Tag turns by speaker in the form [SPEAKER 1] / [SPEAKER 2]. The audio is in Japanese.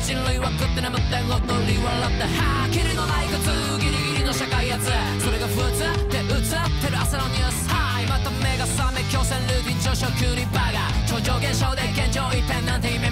[SPEAKER 1] 人類は食って眠って踊り笑ってはキリのない靴ギリギリの社会やつそれが普通って映ってる朝のニュースはいまた目が覚め強制ルーティン上昇クリバーガー超常現象で現状一変なんてイメ